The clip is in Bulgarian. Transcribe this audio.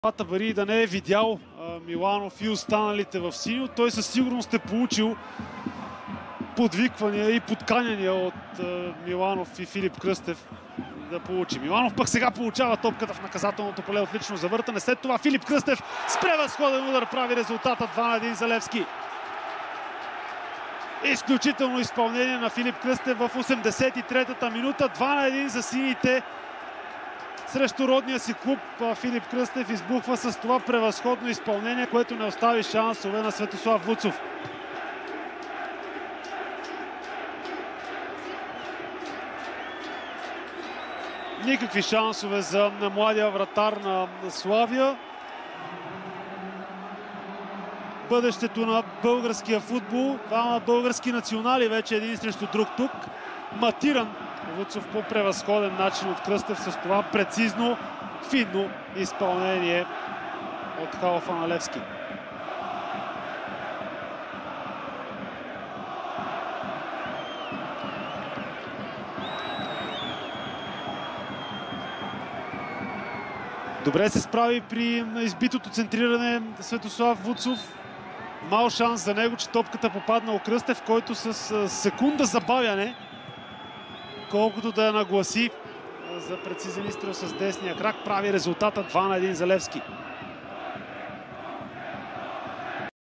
Бари да не е видял Миланов и останалите в синьо, той със сигурност е получил подвиквания и подканяния от Миланов и Филип Кръстев да получи. Миланов пък сега получава топката в наказателното поле, отлично завъртане. След това Филип Кръстев с превъзходен удар прави резултата 2-1 за Левски. Изключително изпълнение на Филип Кръстев в 83-та минута. 2-1 за сините. Срещу родния си клуб Филип Кръстев избухва с това превъзходно изпълнение, което не остави шансове на Светослав Вуцов. Никакви шансове за младия вратар на Славия. Бъдещето на българския футбол. Двама български национали вече един срещу друг тук. Матиран Вуцов по превъзходен начин от Кръстев с това прецизно, финно изпълнение от халфа на Левски. Добре се справи при избитото центриране Светослав Вуцов. Мал шанс за него, че топката попадна у Кръстев, който с секунда забавяне, колкото да я нагласи за прецизен изстрел с десния крак, прави резултата 2-1 за Левски.